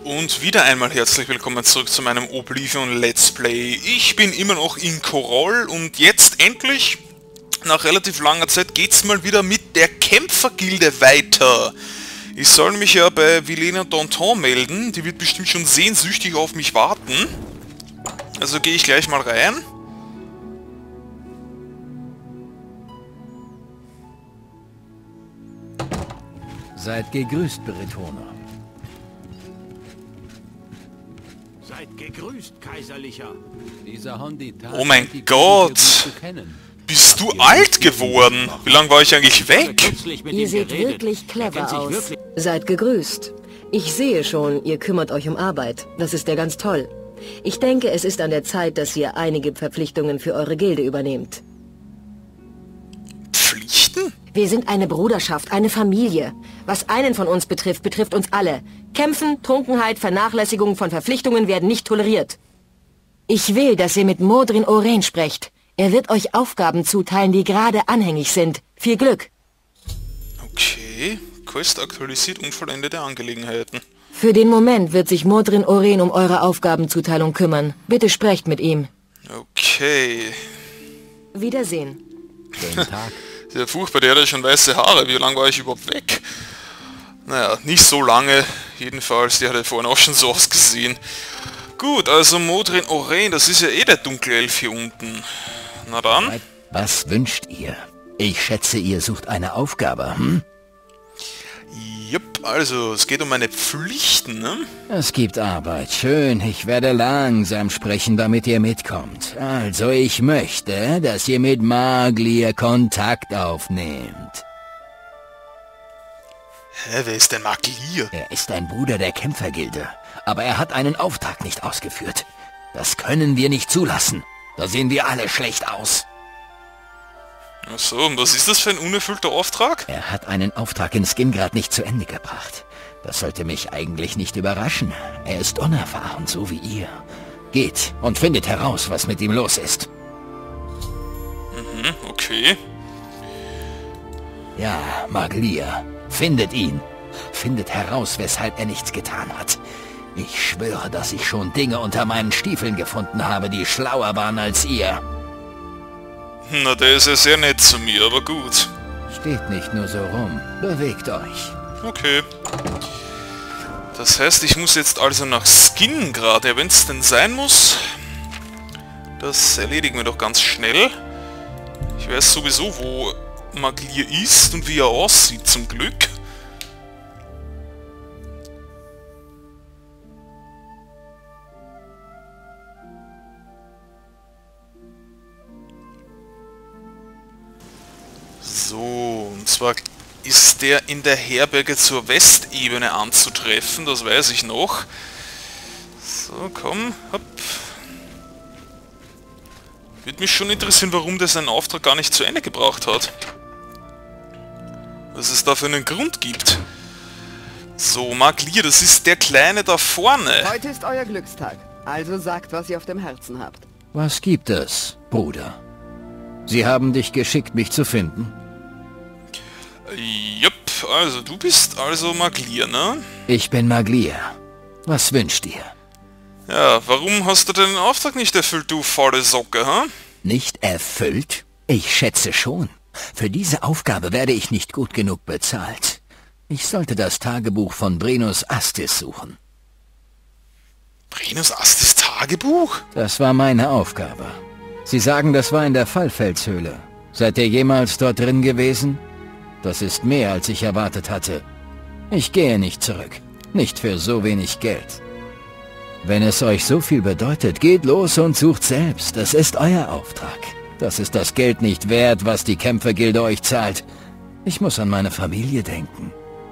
Und wieder einmal herzlich willkommen zurück zu meinem Oblivion Let's Play. Ich bin immer noch in Chorol und jetzt endlich, nach relativ langer Zeit, geht's mal wieder mit der Kämpfergilde weiter. Ich soll mich ja bei Vilena Danton melden, die wird bestimmt schon sehnsüchtig auf mich warten. Also gehe ich gleich mal rein. Seid gegrüßt, Beretoner. Seid gegrüßt, Kaiserlicher. Dieser Honditat Oh mein Gott! Bist du alt geworden? Wie lange war ich eigentlich weg? Ihr seht wirklich clever aus. Seid gegrüßt. Ich sehe schon, ihr kümmert euch um Arbeit. Das ist ja ganz toll. Ich denke, es ist an der Zeit, dass ihr einige Verpflichtungen für eure Gilde übernehmt. Pflichten? Wir sind eine Bruderschaft, eine Familie. Was einen von uns betrifft, betrifft uns alle. Kämpfen, Trunkenheit, Vernachlässigung von Verpflichtungen werden nicht toleriert. Ich will, dass ihr mit Modrin Oren sprecht. Er wird euch Aufgaben zuteilen, die gerade anhängig sind. Viel Glück. Okay, Quest aktualisiert unvollendete Angelegenheiten. Für den Moment wird sich Modrin Oren um eure Aufgabenzuteilung kümmern. Bitte sprecht mit ihm. Okay. Wiedersehen. Schönen Tag. Sehr furchtbar, der hat ja schon weiße Haare. Wie lange war ich überhaupt weg? Naja, nicht so lange. Jedenfalls, der hat ja vorhin auch schon so ausgesehen. Gut, also Modrin Oren, das ist ja eh der Dunkelelf hier unten. Na dann. Was wünscht ihr? Ich schätze, ihr sucht eine Aufgabe, hm? Jupp, also es geht um meine Pflichten, ne? Es gibt Arbeit. Schön, ich werde langsam sprechen, damit ihr mitkommt. Also, ich möchte, dass ihr mit Maglir Kontakt aufnehmt. Hä, wer ist denn Maglir? Er ist ein Bruder der Kämpfergilde, aber er hat einen Auftrag nicht ausgeführt. Das können wir nicht zulassen. Da sehen wir alle schlecht aus. Ach so, und was ist das für ein unerfüllter Auftrag? Er hat einen Auftrag in Skingrad nicht zu Ende gebracht. Das sollte mich eigentlich nicht überraschen. Er ist unerfahren, so wie ihr. Geht und findet heraus, was mit ihm los ist. Mhm, okay. Ja, Maglir. Findet ihn. Findet heraus, weshalb er nichts getan hat. Ich schwöre, dass ich schon Dinge unter meinen Stiefeln gefunden habe, die schlauer waren als ihr. Na, der ist ja sehr nett zu mir, aber gut. Steht nicht nur so rum. Bewegt euch. Okay. Das heißt, ich muss jetzt also nach Skingrad, ja, wenn es denn sein muss. Das erledigen wir doch ganz schnell. Ich weiß sowieso, wo Maglir ist und wie er aussieht, zum Glück. So, und zwar ist der in der Herberge zur Westebene anzutreffen, das weiß ich noch. So, komm, hopp. Würde mich schon interessieren, warum der seinen Auftrag gar nicht zu Ende gebracht hat. Was es da für einen Grund gibt. So, Maglir, das ist der Kleine da vorne. Heute ist euer Glückstag, also sagt, was ihr auf dem Herzen habt. Was gibt es, Bruder? Sie haben dich geschickt, mich zu finden? Jupp, also du bist also Maglir, ne? Ich bin Maglir. Was wünscht ihr? Ja, warum hast du den Auftrag nicht erfüllt, du faule Socke, hä? Nicht erfüllt? Ich schätze schon. Für diese Aufgabe werde ich nicht gut genug bezahlt. Ich sollte das Tagebuch von Brenus Astis suchen. Brenus Astis Tagebuch? Das war meine Aufgabe. Sie sagen, das war in der Fallfelshöhle. Seid ihr jemals dort drin gewesen? Das ist mehr, als ich erwartet hatte. Ich gehe nicht zurück. Nicht für so wenig Geld. Wenn es euch so viel bedeutet, geht los und sucht selbst. Das ist euer Auftrag. Das ist das Geld nicht wert, was die Kämpfergilde euch zahlt. Ich muss an meine Familie denken.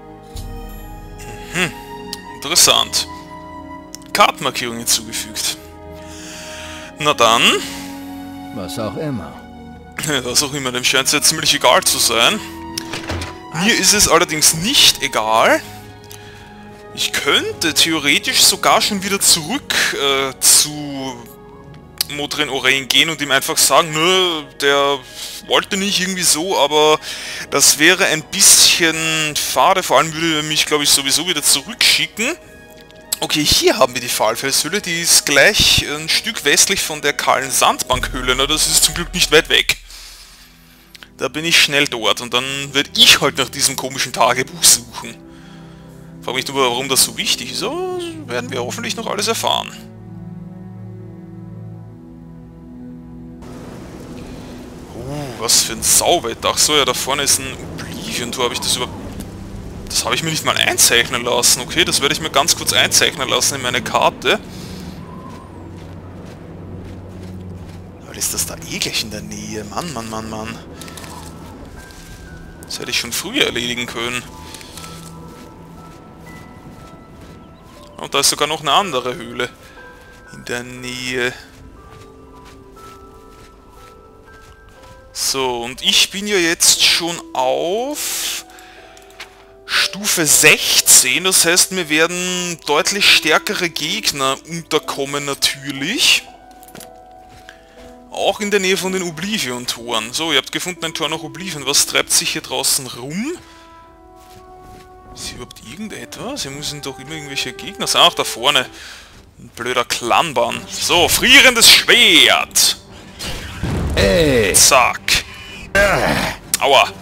Interessant. Kartenmarkierung hinzugefügt. Na dann. Was auch immer. Was auch immer, dem scheint es ja ziemlich egal zu sein. Mir ist es allerdings nicht egal. Ich könnte theoretisch sogar schon wieder zurück zu Modrin Oren gehen und ihm einfach sagen, nö, der wollte nicht irgendwie so, aber das wäre ein bisschen fade, vor allem würde er mich, glaube ich, sowieso wieder zurückschicken. Okay, hier haben wir die Fallfelshöhle, die ist gleich ein Stück westlich von der kahlen Sandbankhöhle. Na, das ist zum Glück nicht weit weg. Da bin ich schnell dort und dann werde ich halt nach diesem komischen Tagebuch suchen. Frag mich nur, warum das so wichtig ist, aber werden wir hoffentlich noch alles erfahren. Was für ein Sauwetter. Ach so, ja, da vorne ist ein Oblivion-Tor. Habe ich das überhaupt... Das habe ich mir nicht mal einzeichnen lassen. Okay, das werde ich mir ganz kurz einzeichnen lassen in meine Karte. Aber ist das da eh gleich in der Nähe? Mann, Mann, Mann, Mann. Das hätte ich schon früher erledigen können. Und da ist sogar noch eine andere Höhle in der Nähe. So, und ich bin ja jetzt schon auf Stufe 16, das heißt, mir werden deutlich stärkere Gegner unterkommen natürlich. Auch in der Nähe von den Oblivion-Toren. So, ihr habt gefunden ein Tor nach Oblivion. Was treibt sich hier draußen rum? Ist hier überhaupt irgendetwas? Hier müssen doch immer irgendwelche Gegner sein. Ach, da vorne. Ein blöder Clanban. So, frierendes Schwert. Ey. Zack. Aua.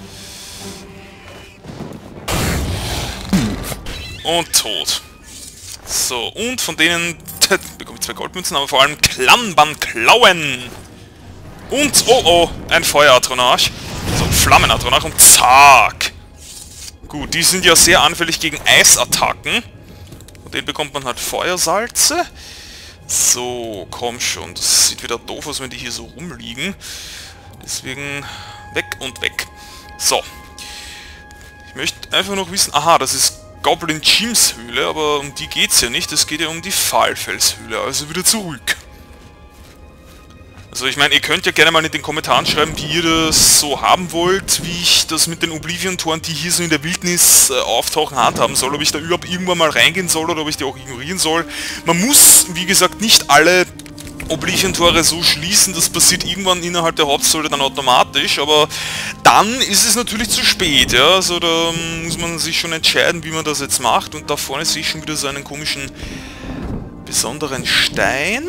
Und tot. So, und von denen bekomme ich 2 Goldmünzen, aber vor allem Clanban-Klauen. Und, oh oh, ein Feueratronach. So, Flammenatronach und zack. Gut, die sind ja sehr anfällig gegen Eisattacken. Und den bekommt man halt Feuersalze. So, komm schon. Das sieht wieder doof aus, wenn die hier so rumliegen. Deswegen weg und weg. So. Ich möchte einfach noch wissen... Aha, das ist Goblin Jims Höhle, aber um die geht's ja nicht. Es geht ja um die Fallfelshöhle. Also wieder zurück. Also ich meine, ihr könnt ja gerne mal in den Kommentaren schreiben, wie ihr das so haben wollt, wie ich das mit den Oblivion-Toren, die hier so in der Wildnis auftauchen, handhaben soll, ob ich da überhaupt irgendwann mal reingehen soll oder ob ich die auch ignorieren soll. Man muss, wie gesagt, nicht alle Oblivion-Tore so schließen, das passiert irgendwann innerhalb der Hauptstory dann automatisch, aber dann ist es natürlich zu spät, ja, also da muss man sich schon entscheiden, wie man das jetzt macht, und da vorne sehe ich schon wieder so einen komischen, besonderen Stein.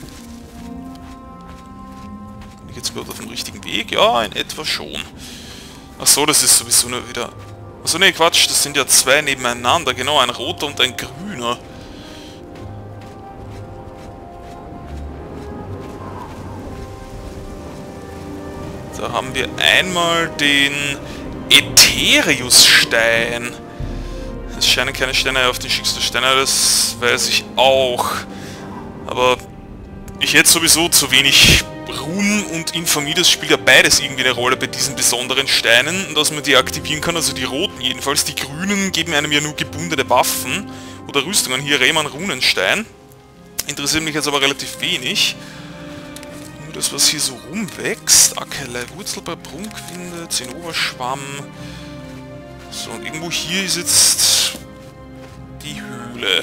Jetzt wird auf dem richtigen Weg? Ja, in etwa schon. Ach so, das ist sowieso nur wieder... Achso, ne, Quatsch, das sind ja 2 nebeneinander. Genau, ein roter und ein grüner. Da haben wir einmal den Ethereus-Stein. Es scheinen keine Steine auf den Schicksalssteine, das weiß ich auch. Aber ich hätte sowieso zu wenig Ruhm und Infamie, das spielt ja beides irgendwie eine Rolle bei diesen besonderen Steinen, dass man die aktivieren kann, also die roten jedenfalls. Die grünen geben einem ja nur gebundene Waffen oder Rüstungen. Hier Rehman Runenstein. Interessiert mich jetzt aber relativ wenig. Nur das, was hier so rumwächst. Akelei, Wurzelbeer, Prunkwinde, Zinnoberschwamm. So, und irgendwo hier ist jetzt die Höhle.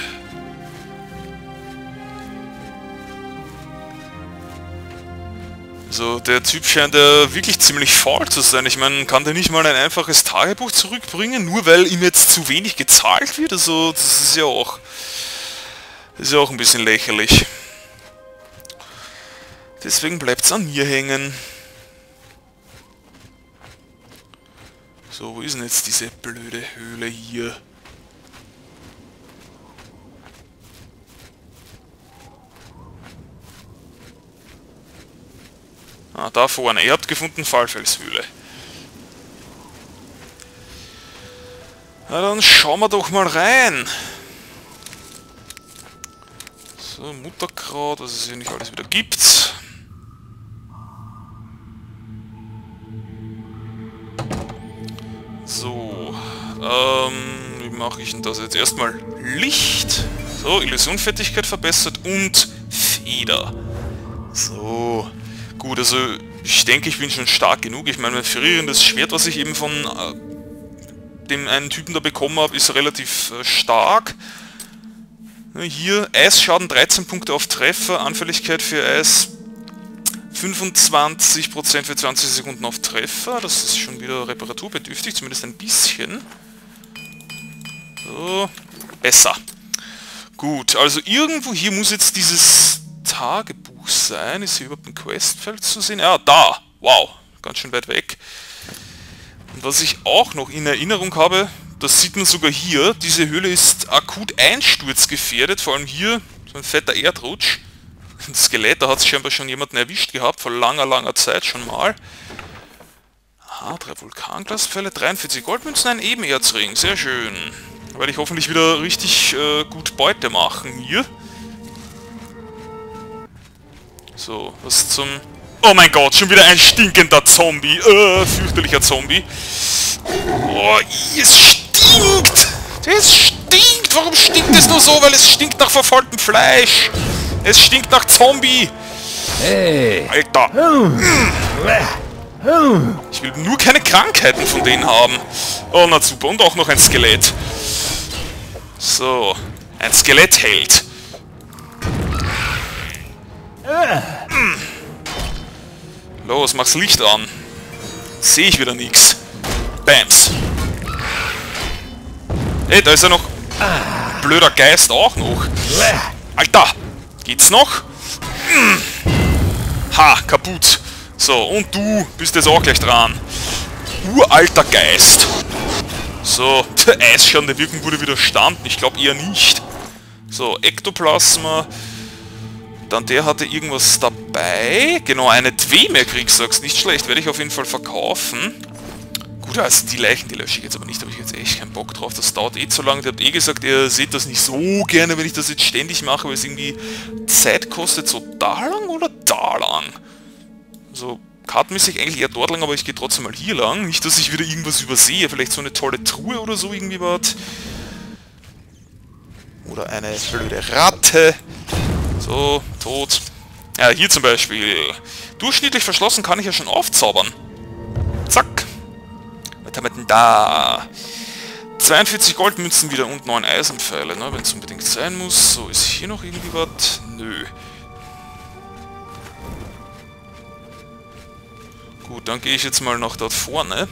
Also der Typ scheint ja wirklich ziemlich faul zu sein. Ich meine, kann der nicht mal ein einfaches Tagebuch zurückbringen, nur weil ihm jetzt zu wenig gezahlt wird? Also das ist ja auch ein bisschen lächerlich. Deswegen bleibt es an mir hängen. So, wo ist denn jetzt diese blöde Höhle hier? Ah, da vorne. Ihr habt gefunden Fallfelshöhle. Na dann schauen wir doch mal rein. So, Mutterkraut, was es hier nicht alles wieder gibt. So, wie mache ich denn das jetzt? Erstmal Licht. So, Illusionfertigkeit verbessert und Feder. So. Gut, also ich denke, ich bin schon stark genug. Ich meine, mein frierendes Schwert, was ich eben von dem einen Typen da bekommen habe, ist relativ stark. Hier Eisschaden 13 Punkte auf Treffer, Anfälligkeit für Eis 25% für 20 Sekunden auf Treffer. Das ist schon wieder reparaturbedürftig, zumindest ein bisschen. So, besser. Gut, also irgendwo hier muss jetzt dieses Tagebuch sein. Ist hier überhaupt ein Questfeld zu sehen? Ja, da! Wow, ganz schön weit weg. Und was ich auch noch in Erinnerung habe, das sieht man sogar hier, diese Höhle ist akut einsturzgefährdet, vor allem hier, so ein fetter Erdrutsch. Ein Skelett, da hat es scheinbar schon jemanden erwischt gehabt, vor langer Zeit schon mal. Aha, 3 Vulkanglasfälle, 43 Goldmünzen, ein Ebenerzring, sehr schön. Da werde ich hoffentlich wieder richtig gut Beute machen hier. So, was zum... Oh mein Gott, schon wieder ein stinkender Zombie. Fürchterlicher Zombie. Oh, es stinkt! Es stinkt! Warum stinkt es nur so? Weil es stinkt nach verfaultem Fleisch. Es stinkt nach Zombie. Hey. Alter. Ich will nur keine Krankheiten von denen haben. Oh, na super. Und auch noch ein Skelett. So. Ein Skelettheld. Los, mach's Licht an. Sehe ich wieder nix. Bams. Ey, da ist ja noch... Blöder Geist auch noch. Alter! Geht's noch? Ha, kaputt. So, und du bist jetzt auch gleich dran. Uralter Geist. So, der Eisschaden der Wirkung wurde widerstanden. Ich glaube eher nicht. So, Ektoplasma. Dann der hatte irgendwas dabei. Genau, eine Dwemer-Kriegsaxt. Nicht schlecht, werde ich auf jeden Fall verkaufen. Gut, also die Leichen, die lösche ich jetzt aber nicht. Da habe ich jetzt echt keinen Bock drauf. Das dauert eh zu lange. Ihr habt eh gesagt, ihr seht das nicht so gerne, wenn ich das jetzt ständig mache, weil es irgendwie Zeit kostet. So da lang oder da lang? So kartenmäßig eigentlich eher dort lang, aber ich gehe trotzdem mal hier lang. Nicht, dass ich wieder irgendwas übersehe. Vielleicht so eine tolle Truhe oder so irgendwie was. Oder eine blöde Ratte. So, tot. Ja, hier zum Beispiel. Durchschnittlich verschlossen kann ich ja schon aufzaubern. Zack. Was haben wir denn da? 42 Goldmünzen wieder und 9 Eisenpfeile, ne, wenn es unbedingt sein muss. So, ist hier noch irgendwie was? Nö. Gut, dann gehe ich jetzt mal nach dort vorne.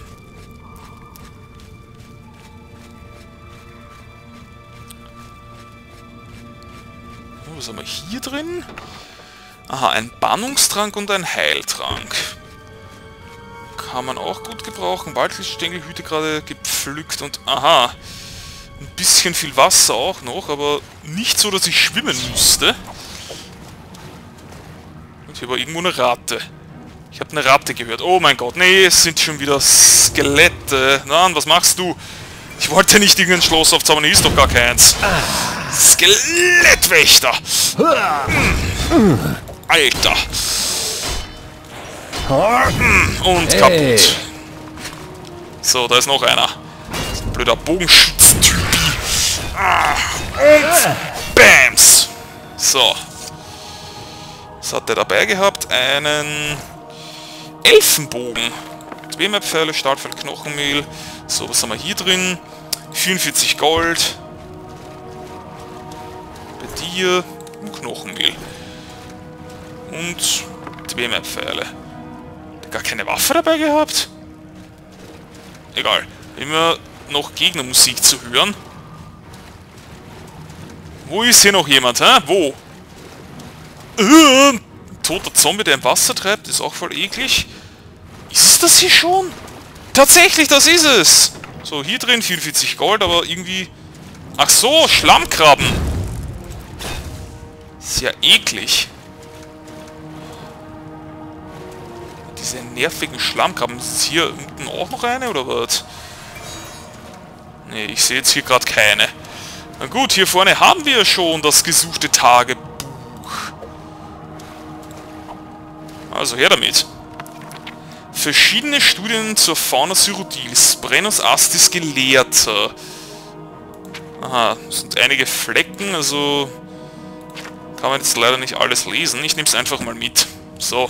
Was haben wir hier drin? Aha, ein Bannungstrank und ein Heiltrank. Kann man auch gut gebrauchen. Waldliststängelhüte gerade gepflückt und... Aha, ein bisschen viel Wasser auch noch, aber nicht so, dass ich schwimmen müsste. Und hier war irgendwo eine Ratte. Ich habe eine Ratte gehört. Oh mein Gott, nee, es sind schon wieder Skelette. Na, was machst du? Ich wollte nicht irgendein Schloss aufzaubern, hier ist doch gar keins. Skelettwächter! Alter! Und kaputt. So, da ist noch einer. Das ist ein blöder Bogenschütz-Typi. Und Bams! So. Was hat der dabei gehabt? Einen Elfenbogen. Dwemer-Pfeile, Stahlpfeil, Knochenmehl. So, was haben wir hier drin? 44 Gold. Bei dir Knochenmehl. Und Dwemer-Pfeile. Gar keine Waffe dabei gehabt? Egal. Immer noch Gegnermusik zu hören. Wo ist hier noch jemand, hä? Wo? Ein toter Zombie, der im Wasser treibt, ist auch voll eklig. Ist es das hier schon? Tatsächlich, das ist es! So, hier drin 44 Gold, aber irgendwie... Ach so, Schlammkrabben! Ist ja eklig. Diese nervigen Schlammkrabben. Ist hier unten auch noch eine, oder was? Ne, ich sehe jetzt hier gerade keine. Na gut, hier vorne haben wir schon das gesuchte Tagebuch. Also her damit. Verschiedene Studien zur Fauna Cyrodiils. Brennus Astis Gelehrter. Aha, das sind einige Flecken, also kann man jetzt leider nicht alles lesen. Ich nehme es einfach mal mit. So.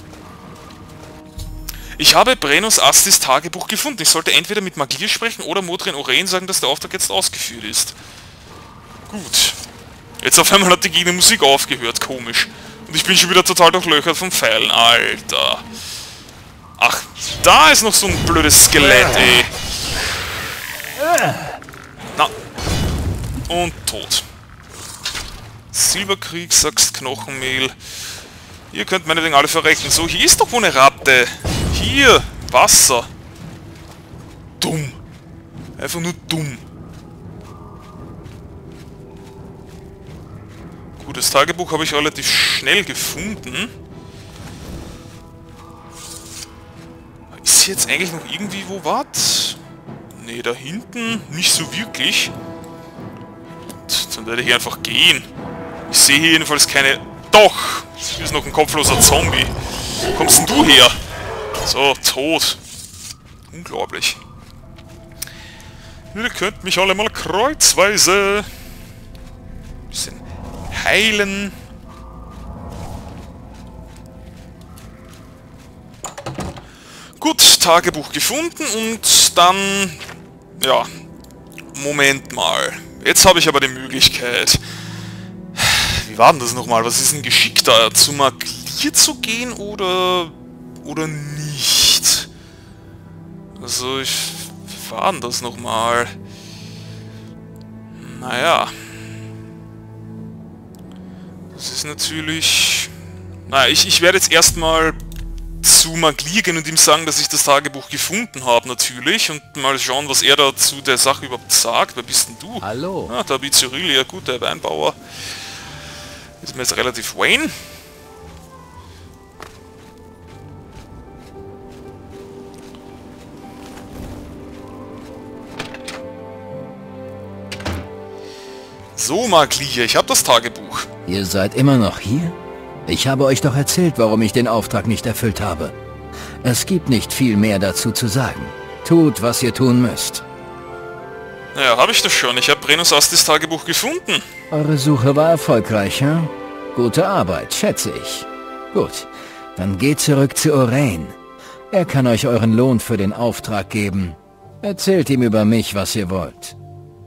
Ich habe Brennus Astis Tagebuch gefunden. Ich sollte entweder mit Magier sprechen oder Modrin Oren sagen, dass der Auftrag jetzt ausgeführt ist. Gut. Jetzt auf einmal hat die Gegnermusik aufgehört. Komisch. Und ich bin schon wieder total durchlöchert von Pfeilen. Alter. Ach, da ist noch so ein blödes Skelett, ey. Na. Und tot. Silberkrieg, sagst Knochenmehl. Ihr könnt meinetwegen alle verrecken. So, hier ist doch wohl eine Ratte. Hier, Wasser. Dumm. Einfach nur dumm. Gut, das Tagebuch habe ich relativ schnell gefunden. Ist hier jetzt eigentlich noch irgendwie wo was? Ne, da hinten nicht so wirklich. Dann werde ich einfach gehen. Ich sehe hier jedenfalls keine... Doch! Hier ist noch ein kopfloser Zombie. Wo kommst denn du her? So, tot. Unglaublich. Ihr könnt mich alle mal kreuzweise... bisschen heilen. Gut, Tagebuch gefunden und dann... Ja, Moment mal. Jetzt habe ich aber die Möglichkeit... Wie war denn das nochmal? Was ist denn geschickter? Zu Maglir zu gehen oder nicht? Also, wie war denn das nochmal? Naja. Das ist natürlich... Naja, ich werde jetzt erstmal zu Maglir gehen und ihm sagen, dass ich das Tagebuch gefunden habe, natürlich. Und mal schauen, was er da zu der Sache überhaupt sagt. Wer bist denn du? Hallo. Ah, da bist Cyril, ja gut, der Weinbauer. Ist mir jetzt relativ Wayne. So, Maglir, ich habe das Tagebuch. Ihr seid immer noch hier? Ich habe euch doch erzählt, warum ich den Auftrag nicht erfüllt habe. Es gibt nicht viel mehr dazu zu sagen. Tut, was ihr tun müsst. Naja, habe ich das schon. Ich habe Brenus Astis Tagebuch gefunden. Eure Suche war erfolgreich, hm? Gute Arbeit, schätze ich. Gut, dann geht zurück zu Orain. Er kann euch euren Lohn für den Auftrag geben. Erzählt ihm über mich, was ihr wollt.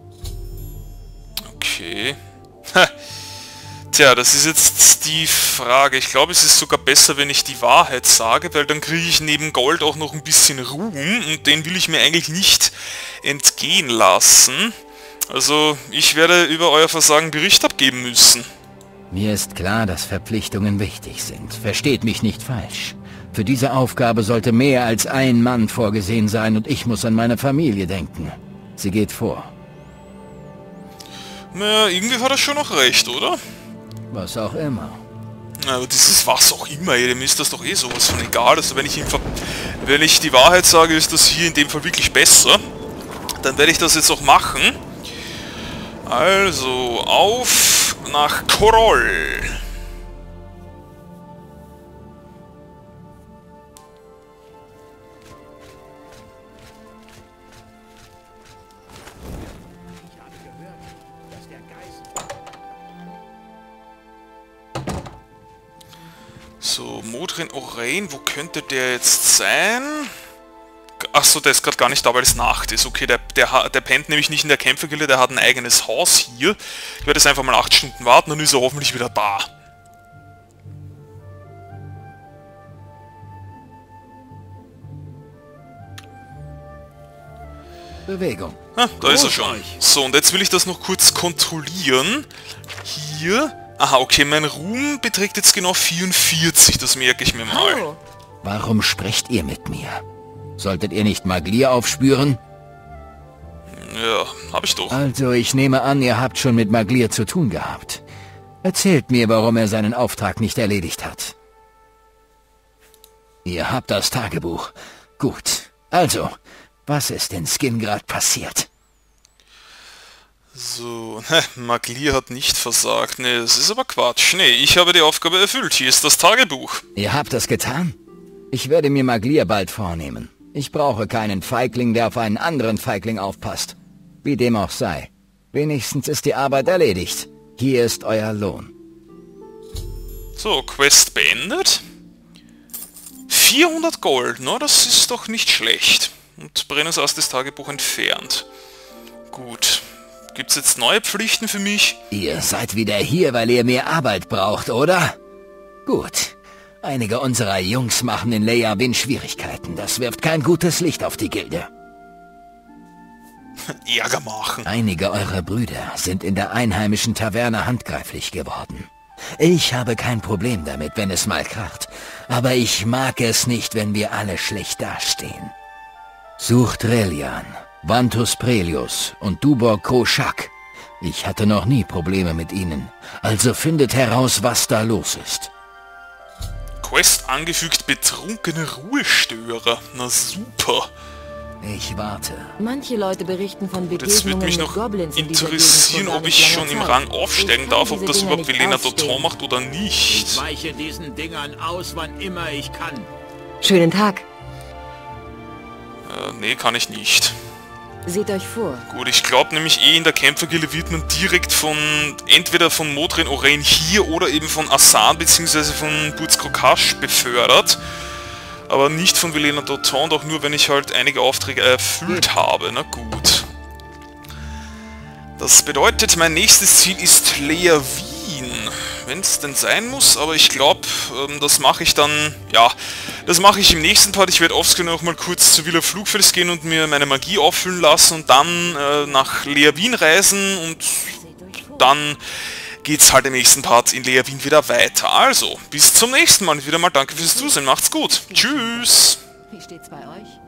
Okay. Tja, das ist jetzt die Frage. Ich glaube, es ist sogar besser, wenn ich die Wahrheit sage, weil dann kriege ich neben Gold auch noch ein bisschen Ruhm und den will ich mir eigentlich nicht entgehen lassen. Also, ich werde über euer Versagen Bericht abgeben müssen. Mir ist klar, dass Verpflichtungen wichtig sind. Versteht mich nicht falsch. Für diese Aufgabe sollte mehr als ein Mann vorgesehen sein und ich muss an meine Familie denken. Sie geht vor. Naja, irgendwie hat er schon noch recht, oder? Was auch immer. Aber dieses was auch immer, dem ist das doch eh sowas von egal. Also wenn ich die Wahrheit sage, ist das hier in dem Fall wirklich besser. Dann werde ich das jetzt auch machen. Also, auf nach Koroll. So, Modrin Orain, wo könnte der jetzt sein? Achso, der ist gerade gar nicht da, weil es Nacht ist. Okay, der pennt nämlich nicht in der Kämpfergilde, der hat ein eigenes Haus hier. Ich werde jetzt einfach mal 8 Stunden warten, dann ist er hoffentlich wieder da. Bewegung. Ah, da ist er schon. So, und jetzt will ich das noch kurz kontrollieren. Hier... Aha, okay, mein Ruhm beträgt jetzt genau 44, das merke ich mir mal. Warum sprecht ihr mit mir? Solltet ihr nicht Maglir aufspüren? Ja, hab ich doch. Also, ich nehme an, ihr habt schon mit Maglir zu tun gehabt. Erzählt mir, warum er seinen Auftrag nicht erledigt hat. Ihr habt das Tagebuch. Gut. Also, was ist in Skingrad passiert? So, Maglir hat nicht versagt. Ne, das ist aber Quatsch. Ne, ich habe die Aufgabe erfüllt. Hier ist das Tagebuch. Ihr habt das getan? Ich werde mir Maglir bald vornehmen. Ich brauche keinen Feigling, der auf einen anderen Feigling aufpasst. Wie dem auch sei. Wenigstens ist die Arbeit erledigt. Hier ist euer Lohn. So, Quest beendet. 400 Gold, ne? Das ist doch nicht schlecht. Und Brenus Astis Tagebuch entfernt. Gut. Gibt's jetzt neue Pflichten für mich? Ihr seid wieder hier, weil ihr mehr Arbeit braucht, oder? Gut. Einige unserer Jungs machen in Leia Win Schwierigkeiten. Das wirft kein gutes Licht auf die Gilde. Ärger machen. Einige eurer Brüder sind in der einheimischen Taverne handgreiflich geworden. Ich habe kein Problem damit, wenn es mal kracht. Aber ich mag es nicht, wenn wir alle schlecht dastehen. Sucht Relian, Vantus Prelius und Dubor Kroschak. Ich hatte noch nie Probleme mit ihnen. Also findet heraus, was da los ist. Quest angefügt, betrunkene Ruhestörer. Na super. Ich warte. Manche Leute berichten von Jetzt würde Begegnungen mich mit noch Goblins in dieser interessieren, Gegend vor ob ich gar schon nicht im langer Rang Zeit. aufsteigen Ich darf, kann ob das diese Dinger überhaupt nicht Velena ausstehen. Dautan macht oder nicht. Ich weiche diesen Dingern aus, wann immer ich kann. Schönen Tag. Nee, kann ich nicht. Seht euch vor. Gut, ich glaube nämlich in der Kämpfergilde wird man direkt entweder von Modrin Oren hier oder eben von Asan bzw. von Burz Krokash befördert. Aber nicht von Velena Dautan, doch nur wenn ich halt einige Aufträge erfüllt habe. Na gut. Das bedeutet, mein nächstes Ziel ist Leavin. Wenn es denn sein muss, aber ich glaube, das mache ich dann, ja, das mache ich im nächsten Part. Ich werde offscreen noch mal kurz zu Villa Flugfels gehen und mir meine Magie auffüllen lassen und dann nach Leavin reisen und dann geht's halt im nächsten Part in Leavin wieder weiter. Also, bis zum nächsten Mal. Wieder mal danke fürs Zusehen. Macht's gut. Tschüss. Wie steht's bei euch?